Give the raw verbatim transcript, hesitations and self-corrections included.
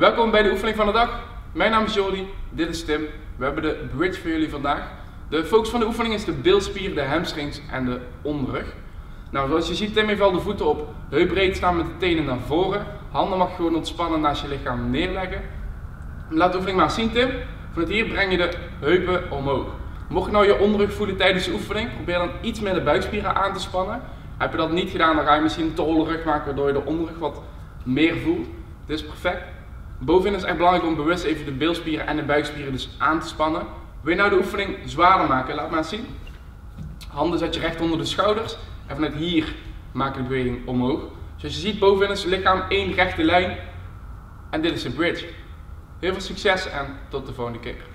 Welkom bij de oefening van de dag. Mijn naam is Jordi, dit is Tim. We hebben de bridge voor jullie vandaag. De focus van de oefening is de bilspier, de hamstrings en de onderrug. Nou, zoals je ziet, Tim heeft al de voeten op heupbreed staan met de tenen naar voren. Handen mag je gewoon ontspannen naast je lichaam neerleggen. Laat de oefening maar zien, Tim. Vanuit hier breng je de heupen omhoog. Mocht je nou je onderrug voelen tijdens de oefening, probeer dan iets meer de buikspieren aan te spannen. Heb je dat niet gedaan, dan ga je misschien een te holle rug maken waardoor je de onderrug wat meer voelt. Dit is perfect. Bovenin is het echt belangrijk om bewust even de bilspieren en de buikspieren dus aan te spannen. Wil je nou de oefening zwaarder maken? Laat maar eens zien. Handen zet je recht onder de schouders en vanuit hier maak je de beweging omhoog. Zoals je ziet, bovenin is het lichaam één rechte lijn. En dit is de bridge. Heel veel succes en tot de volgende keer.